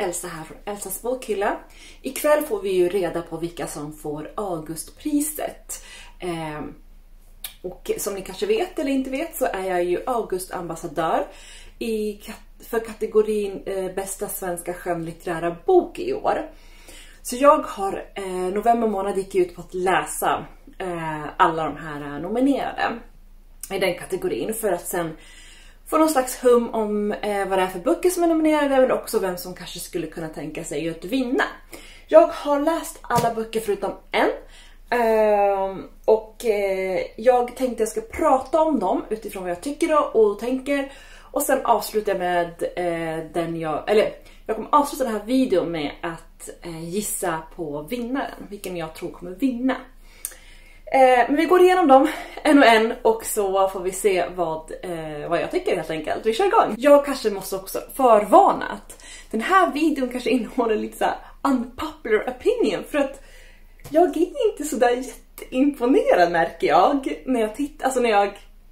Elsa här från Elsas bokhylla. Ikväll får vi ju reda på vilka som får Augustpriset. Och som ni kanske vet eller inte vet så är jag ju Augustambassadör för kategorin bästa svenska skönlitterära bok i år. Så jag har november månad gick ut på att läsa alla de här nominerade i den kategorin för att sen få någon slags hum om vad det är för böcker som är nominerade men också vem som kanske skulle kunna tänka sig att vinna. Jag har läst alla böcker förutom en och jag tänkte jag ska prata om dem utifrån vad jag tycker och tänker och sen avsluta med jag kommer avsluta den här videon med att gissa på vinnaren, vilken jag tror kommer vinna. Men vi går igenom dem en och en och så får vi se vad jag tycker helt enkelt. Vi kör igång. Jag kanske måste också förvarna att den här videon kanske innehåller lite så här unpopular opinion för att jag är inte så där jätteimponerad märker jag när jag tittar, alltså när jag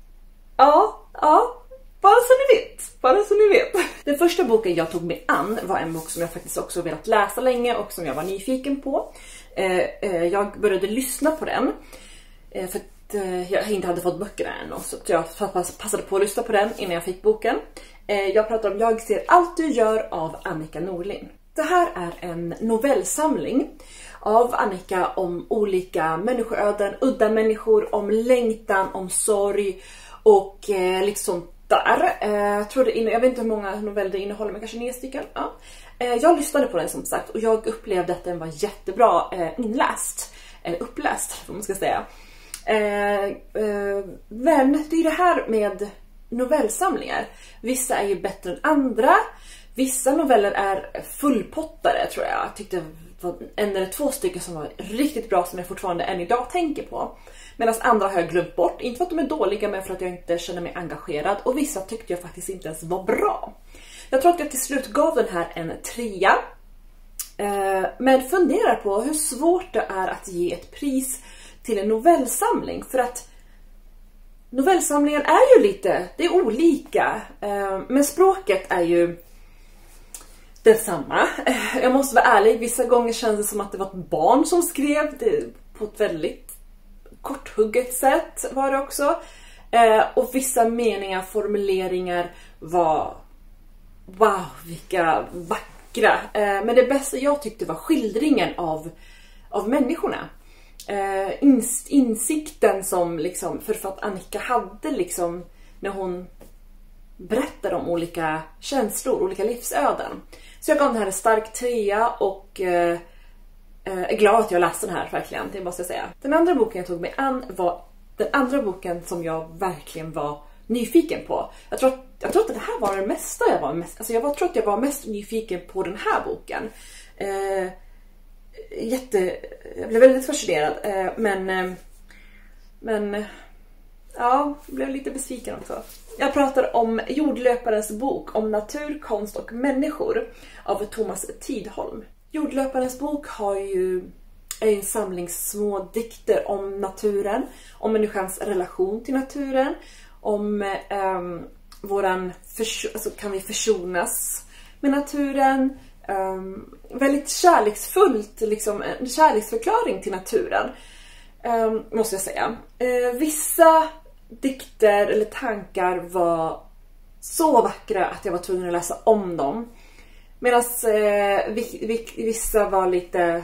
bara så ni vet. Den första boken jag tog mig an var en bok som jag faktiskt också velat läsa länge och som jag var nyfiken på. Jag började lyssna på den för att jag inte hade fått böckerna än så jag passade på att lyssna på den innan jag fick boken. Jag pratar om Jag ser allt du gör av Annika Norlin. Det här är en novellsamling av Annika om olika människoöden, udda människor, om längtan, om sorg och liksom där. Jag vet inte hur många noveller det innehåller, men kanske 9 stycken. Ja. Jag lyssnade på den som sagt och jag upplevde att den var jättebra uppläst, vad man ska säga. Men det är det här med novellsamlingar. Vissa är ju bättre än andra. Vissa noveller är fullpottare tror jag. Jag tyckte det var 1 eller 2 stycken som var riktigt bra som jag fortfarande än idag tänker på. Medan andra har jag glömt bort. Inte för att de är dåliga men för att jag inte känner mig engagerad. Och vissa tyckte jag faktiskt inte ens var bra. Jag tror att jag till slut gav den här en 3. Men funderar på hur svårt det är att ge ett pris till en novellsamling. För att novellsamlingen är ju det är olika. Men språket är ju detsamma. Jag måste vara ärlig, vissa gånger känns det som att det var ett barn som skrev det på ett väldigt korthugget sätt var det också. Och vissa meningar, formuleringar var wow, vilka vackra. Men det bästa jag tyckte var skildringen av människorna. Insikten som liksom, för att Annika hade liksom när hon berättade om olika känslor, olika livsöden. Så jag gav den här en stark 3 och är glad att jag läste den här verkligen, det måste jag säga. Den andra boken jag tog mig an var den andra boken som jag verkligen var nyfiken på. Jag tror att det här var det mesta jag var mest, alltså jag tror att jag var mest nyfiken på den här boken. Jag blev väldigt fascinerad men ja, jag blev lite besviken också. Jag pratar om Jordlöparens bok om natur, konst och människor av Thomas Tidholm. Jordlöparens bok är en samling små dikter om naturen, om människans relation till naturen, om kan vi försonas med naturen. Väldigt kärleksfullt, liksom en kärleksförklaring till naturen, måste jag säga. Vissa dikter eller tankar var så vackra att jag var tvungen att läsa om dem. Medan vissa var lite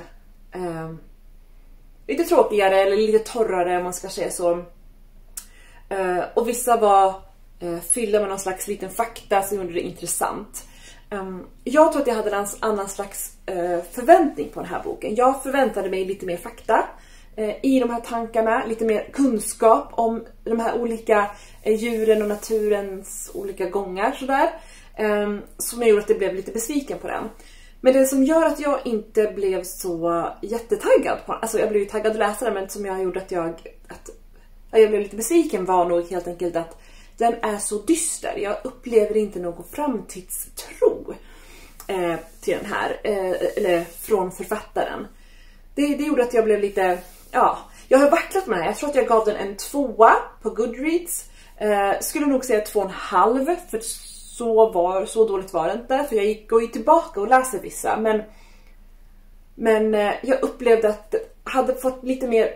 tråkigare eller lite torrare om man ska säga så. Och vissa var fyllda med någon slags liten fakta som gjorde det intressant. Jag tror att jag hade en annan slags förväntning på den här boken. Jag förväntade mig lite mer fakta i de här tankarna, lite mer kunskap om de här olika djuren och naturens olika gångar sådär. Som gjorde att det blev lite besviken på den. Men det som gör att jag inte blev så jättetaggad på, alltså jag blev ju taggad att läsa den, men som jag gjorde att jag blev lite besviken var nog helt enkelt att den är så dyster. Jag upplever inte någon framtidstro till den här, eller från författaren. Det gjorde att jag blev lite, jag har vacklat med den här. Jag tror att jag gav den en 2 på Goodreads. Skulle nog säga 2,5, för så dåligt var det inte. För jag går ju tillbaka och läser vissa. Men jag upplevde att jag hade fått lite mer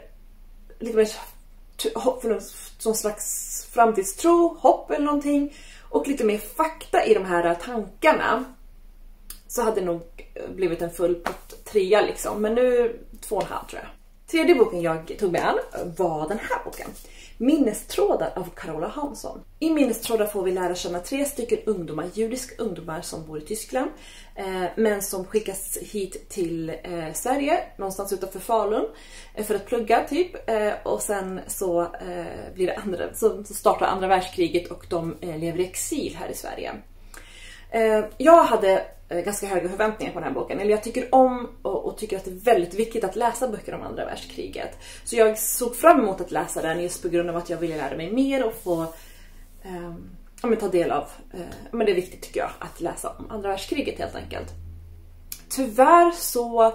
hopp för någon slags framtidstro, hopp eller någonting. Och lite mer fakta i de här tankarna. Så hade det nog blivit en full pott 3 liksom. Men nu 2,5 tror jag. Tredje boken jag tog med an var den här boken. Minnestrådar av Carola Hansson. I Minnestrådar får vi lära känna 3 stycken ungdomar, judiska ungdomar som bor i Tyskland. Men som skickas hit till Sverige, någonstans utanför Falun. För att plugga typ. Och sen så blir det så startar andra världskriget och de lever i exil här i Sverige. Jag hade ganska höga förväntningar på den här boken. Eller jag tycker om och tycker att det är väldigt viktigt att läsa böcker om andra världskriget. Så jag såg fram emot att läsa den just på grund av att jag ville lära mig mer och få ta del av. Men det är viktigt tycker jag att läsa om andra världskriget helt enkelt. Tyvärr så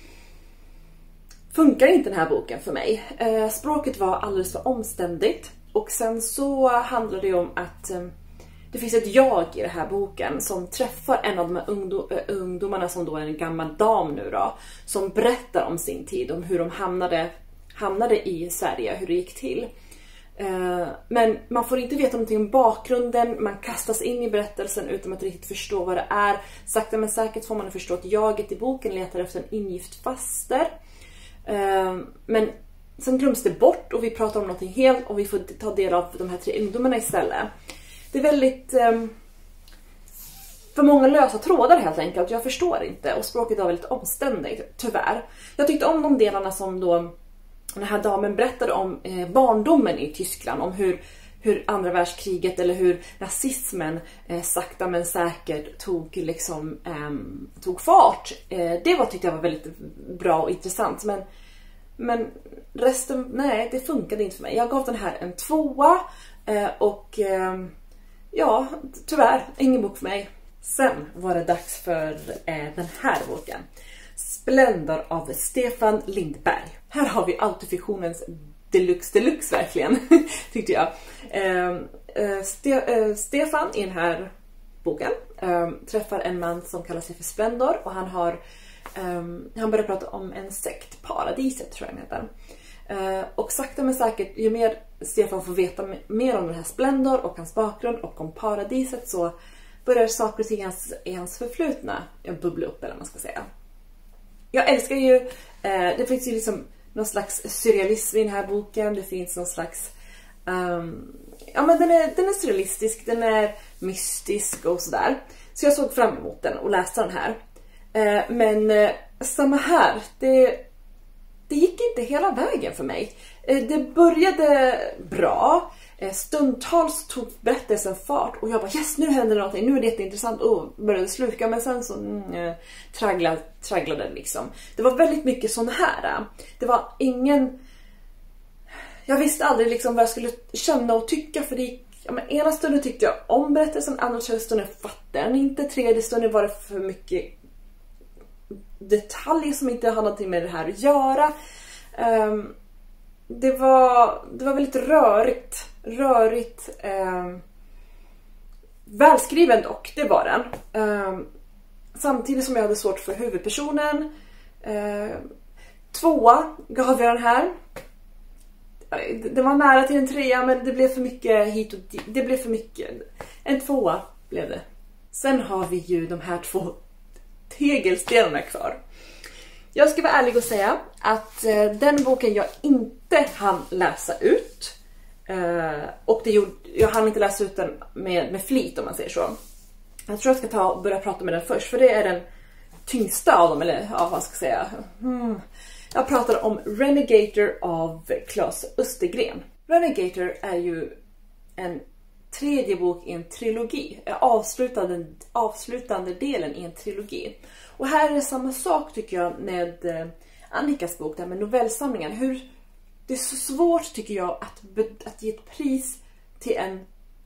funkar inte den här boken för mig. Språket var alldeles för omständigt. Och sen så handlar det om att det finns ett jag i den här boken som träffar en av de här ungdomarna som då är en gammal dam nu då. Som berättar om sin tid, om hur de hamnade i Sverige, hur det gick till. Men man får inte veta någonting om bakgrunden, man kastas in i berättelsen utan att riktigt förstå vad det är. Sakta men säkert får man förstå att jaget i boken letar efter en ingift faster. Men sen glöms det bort och vi pratar om någonting helt och vi får ta del av de här 3 ungdomarna istället. Det är väldigt för många lösa trådar helt enkelt. Jag förstår inte och språket är väldigt omständigt, tyvärr. Jag tyckte om de delarna som då den här damen berättade om barndomen i Tyskland. Om hur andra världskriget eller hur nazismen sakta men säkert tog fart. Det tyckte jag var väldigt bra och intressant. Men resten, nej, det funkade inte för mig. Jag gav den här en 2 och ja, tyvärr, ingen bok för mig. Sen var det dags för den här boken. Splendor av Stefan Lindberg. Här har vi autofiktionens deluxe verkligen, tyckte jag. Stefan i den här boken träffar en man som kallar sig för Splendor. Och han börjar prata om en sekt, Paradiset tror jag den heter. Och sakta men säkert, ju mer Stefan får veta mer om den här Splendor och hans bakgrund och om Paradiset, så börjar saker och ting i hans förflutna bubbla upp, eller vad man ska säga. Jag älskar ju, det finns ju liksom någon slags surrealism i den här boken. Det finns någon slags, men den är surrealistisk, den är mystisk och sådär. Så jag såg fram emot den och läste den här. Men samma här, det gick inte hela vägen för mig. Det började bra. Stundtals tog berättelsen fart. Och jag bara, yes, nu händer någonting. Nu är det jätteintressant. Och började sluka. Men sen så tragglade liksom. Det var väldigt mycket sån här. Det var ingen... Jag visste aldrig liksom vad jag skulle känna och tycka. För det ena stunden tyckte jag om berättelsen. Andra stunden fattade den inte. Tredje stunden var det för mycket detaljer som inte har någonting med det här att göra. Det var väldigt rörigt, välskriven dock, det var den. Samtidigt som jag hade svårt för huvudpersonen. 2 gav jag den här. Det var nära till en 3, men det blev för mycket hit och dit. Det blev för mycket. En 2 blev det. Sen har vi ju de här 2 tegelstenarna kvar. Jag ska vara ärlig och säga att den boken jag inte hann läsa ut. Och jag hann inte läsa ut den med flit, om man säger så. Jag tror jag ska börja prata med den först. För det är den tyngsta av dem. Eller ja, vad ska jag säga. Jag pratar om Renegator av Claes Östergren. Renegator är ju en 3:e bok i en trilogi. Avslutande delen i en trilogi. Och här är det samma sak tycker jag med Annikas bok där med novellsamlingen. Hur det är så svårt tycker jag att ge ett pris till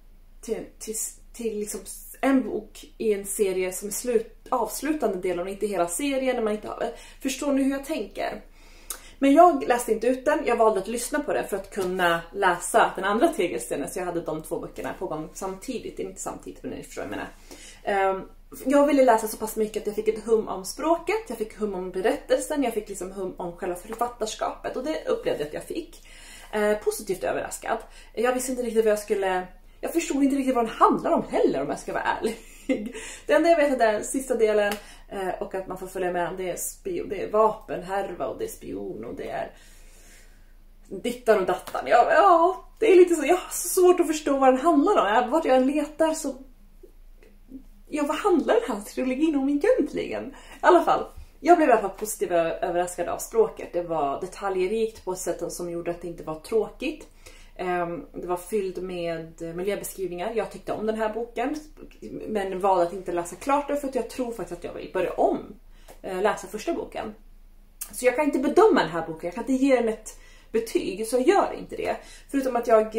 liksom en bok i en serie som är avslutande delen och inte hela serien. När man inte har, förstår ni hur jag tänker? Men jag läste inte ut den, jag valde att lyssna på den för att kunna läsa den andra tegelstenen. Så jag hade de 2 böckerna på gång samtidigt, inte samtidigt men ni förstår vad jag menar. Jag ville läsa så pass mycket att jag fick ett hum om språket, jag fick hum om berättelsen, jag fick liksom hum om själva författarskapet och det upplevde jag att jag fick. Positivt överraskad. Jag visste inte riktigt vad jag förstod inte riktigt vad den handlar om heller om jag ska vara ärlig. Det enda jag vet är den sista delen och att man får följa med, det är vapenhärva och det är spion och det är dittan och dattan. Ja, det är lite så, jag har så svårt att förstå vad den handlar om. Vart jag än letar så... Ja, vad handlar den här trilogin om egentligen? I alla fall, jag blev i alla fall positivt överraskad av språket. Det var detaljrikt på ett sätt som gjorde att det inte var tråkigt. Det var fylld med miljöbeskrivningar. Jag tyckte om den här boken, men valde att inte läsa klart det för att jag tror faktiskt att jag vill börja läsa första boken. Så jag kan inte bedöma den här boken, jag kan inte ge den ett betyg, så jag gör inte det. Förutom att jag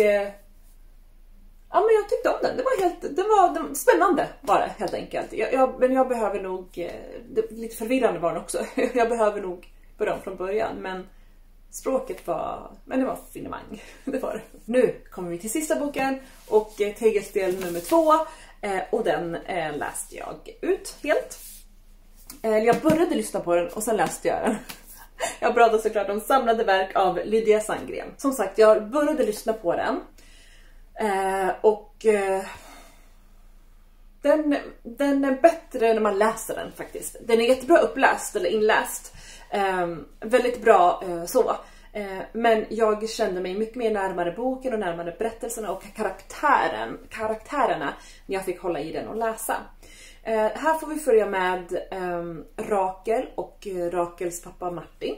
tyckte om den. Det var spännande bara helt enkelt. Men jag behöver nog, lite förvirrande var den också. Jag behöver nog börja om från början, men språket var finemang. Det var det. Nu kommer vi till sista boken och tegelsten nummer 2 och den läste jag ut helt. Jag började lyssna på den och sen läste jag den. Jag pratade såklart om Samlade verk av Lydia Sandgren. Som sagt, jag började lyssna på den. Den är bättre när man läser den faktiskt. Den är jättebra uppläst eller inläst. Väldigt bra så. Men jag kände mig mycket mer närmare boken och närmare berättelserna och karaktärerna när jag fick hålla i den och läsa. Här får vi följa med Rakel och Rakels pappa Martin.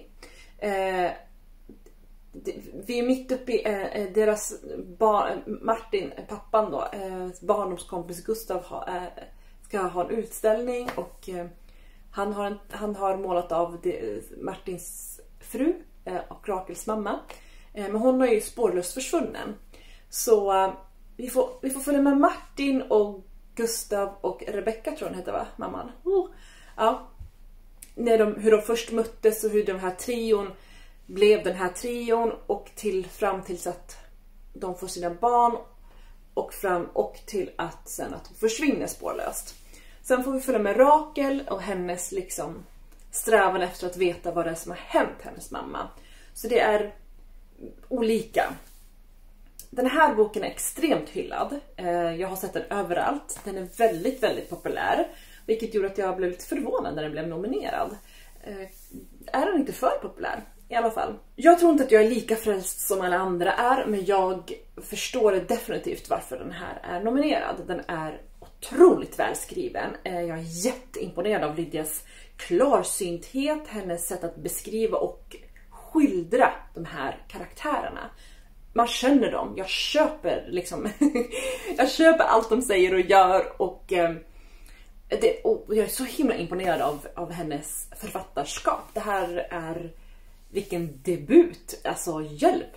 Vi är mitt uppe i deras Martin, pappan då, barndomskompis Gustav ska ha en utställning och han har målat av Martins fru och Rakels mamma. Men hon är ju spårlöst försvunnen. Så vi får följa med Martin och Gustav och Rebecca tror hon heter va? Mamman. Ja. Hur de först möttes och hur den här trion blev den här trion och fram tills att de får sina barn och till att sen att de försvinner spårlöst. Sen får vi följa med Rakel och hennes liksom strävan efter att veta vad det är som har hänt hennes mamma. Så det är olika. Den här boken är extremt hyllad. Jag har sett den överallt. Den är väldigt, väldigt populär. Vilket gjorde att jag blev lite förvånad när den blev nominerad. Är den inte för populär? I alla fall. Jag tror inte att jag är lika frälst som alla andra är. Men jag förstår definitivt varför den här är nominerad. Den är otroligt välskriven. Jag är jätteimponerad av Lydias klarsynthet. Hennes sätt att beskriva och skildra de här karaktärerna. Man känner dem. Jag köper liksom jag köper allt de säger och gör och jag är så himla imponerad av hennes författarskap. Det här är vilken debut. Alltså hjälp.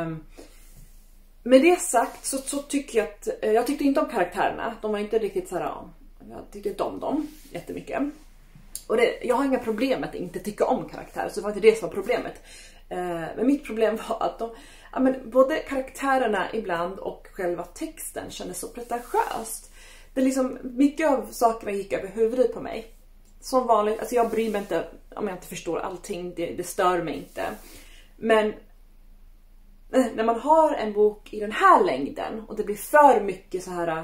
Med det sagt så tycker jag att jag tyckte inte om karaktärerna. De var inte riktigt så här. Jag tyckte inte om dem jättemycket. Och jag har inga problem med att inte tycka om karaktärer. Så det var inte det som var problemet. Men mitt problem var att både karaktärerna ibland och själva texten kändes så pretentiöst. Det liksom, mycket av sakerna gick över huvudet på mig. Som vanligt, alltså jag bryr mig inte om jag inte förstår allting. Det stör mig inte. Men när man har en bok i den här längden och det blir för mycket så här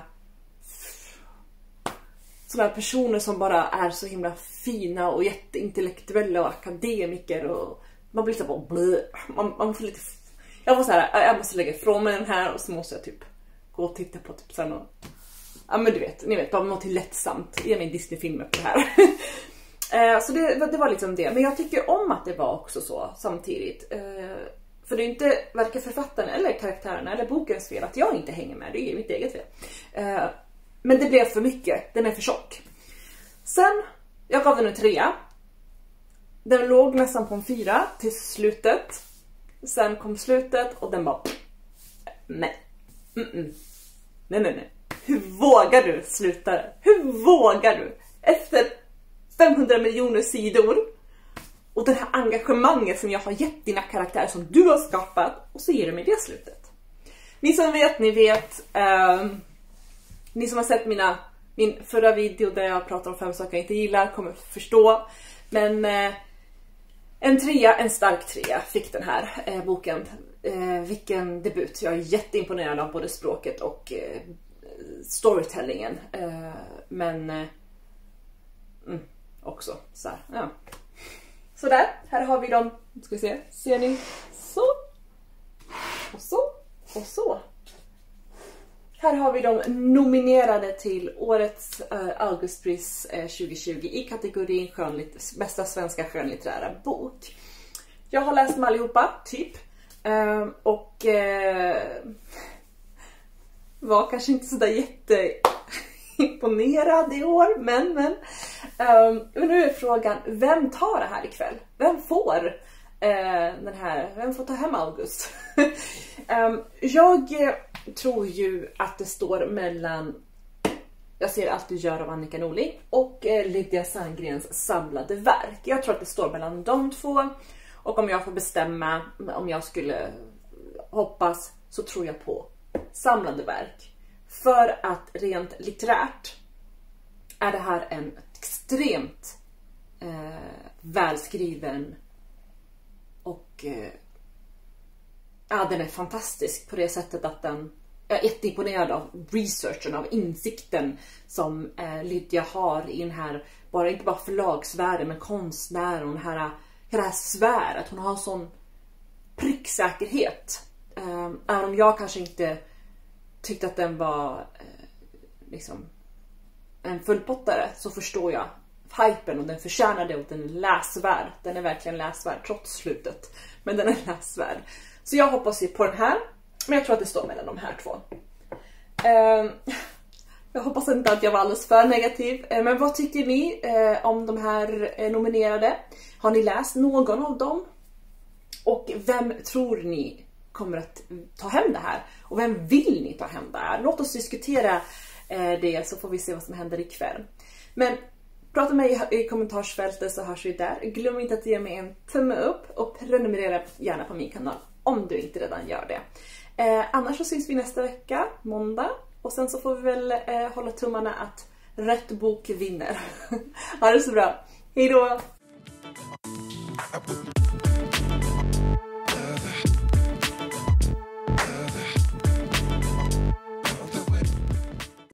sådana personer som bara är så himla fina och jätteintellektuella och akademiker och man blir så bara man får lite, jag var så här, jag måste lägga ifrån mig den här och så måste jag typ gå och titta på typ så här, ja men du vet, ni vet, bara något lättsamt. Ge mig en Disney-film på det här. Så det var liksom det. Men jag tycker om att det var också så samtidigt. För det är inte varken författaren eller karaktärerna eller bokens fel att jag inte hänger med. Det är mitt eget fel. Men det blev för mycket. Den är för tjock. Sen, jag gav den en 3. Den låg nästan på en 4 till slutet. Sen kom slutet och den bara nej. Nej. Hur vågar du sluta det? Hur vågar du? Efter 500 miljoner sidor Och det här engagemanget som jag har gett dina karaktärer som du har skapat. Och så ger du mig det slutet. Ni som vet, ni vet. Ni som har sett min förra video där jag pratar om 5 saker jag inte gillar kommer förstå. Men en stark trea fick den här boken. Vilken debut. Jag är jätteimponerad av både språket och storytellingen. Men också så här. Ja. Så där, här har vi dem. Ska vi se, ser ni? Så. Och så. Och så. Här har vi dem nominerade till årets Augustpris 2020 i kategorin bästa svenska skönlitterära bok. Jag har läst dem allihopa, typ. Och var kanske inte sådär jätteimponerad i år, men nu är frågan, vem tar det här ikväll? Vem får vem får ta hem August? Jag tror ju att det står mellan Jag ser allt du gör av Annika Norling och Lydia Sandgrens samlade verk. Jag tror att det står mellan de två. Och om jag får bestämma, om jag skulle hoppas, så tror jag på samlade verk. För att rent litterärt är det här en extremt välskriven och den är fantastisk på det sättet att jag är jätteimponerad av researchen, av insikten som Lydia har i den här, inte bara förlagsvärlden men konstnären och hela det här sväret. Hon har sån pricksäkerhet. Även om jag kanske inte tyckte att den var liksom en fullpottare, så förstår jag hypen och den förtjänar det och den är läsvärd. Den är verkligen läsvärd trots slutet. Men den är läsvärd. Så jag hoppas ju på den här. Men jag tror att det står mellan de här två. Jag hoppas inte att jag var alldeles för negativ. Men vad tycker ni om de här nominerade? Har ni läst någon av dem? Och vem tror ni kommer att ta hem det här? Och vem vill ni ta hem det här? Låt oss diskutera det, så får vi se vad som händer ikväll. Men prata med mig i kommentarsfältet, så hörs vi där. Glöm inte att ge mig en tumme upp och prenumerera gärna på min kanal om du inte redan gör det. Annars så syns vi nästa vecka, måndag. Och sen så får vi väl hålla tummarna att rätt bok vinner. Ha det så bra. Hej då!